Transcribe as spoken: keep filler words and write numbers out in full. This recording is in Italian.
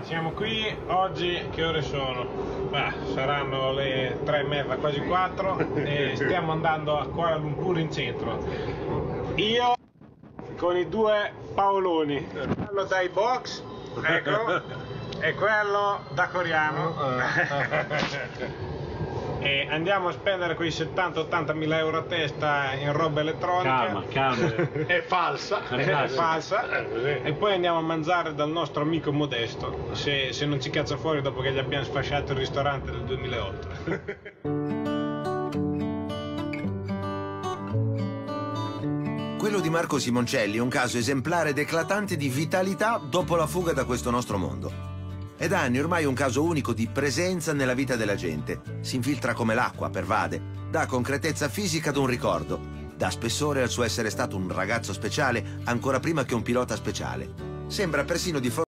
Siamo qui oggi, che ore sono? Bah, saranno le tre e mezza, quasi quattro, e stiamo andando a Kuala Lumpur in centro. Io con i due Paoloni, quello dai box, ecco, e quello da coreano. E andiamo a spendere quei settanta ottanta mila euro a testa in roba elettronica. Calma, calma. È falsa. È falsa. E poi andiamo a mangiare dal nostro amico Modesto, se, se non ci caccia fuori dopo che gli abbiamo sfasciato il ristorante del duemilaotto. Quello di Marco Simoncelli è un caso esemplare ed eclatante di vitalità dopo la fuga da questo nostro mondo. È da anni ormai un caso unico di presenza nella vita della gente. Si infiltra come l'acqua, pervade, dà concretezza fisica ad un ricordo, dà spessore al suo essere stato un ragazzo speciale ancora prima che un pilota speciale. Sembra persino di fronte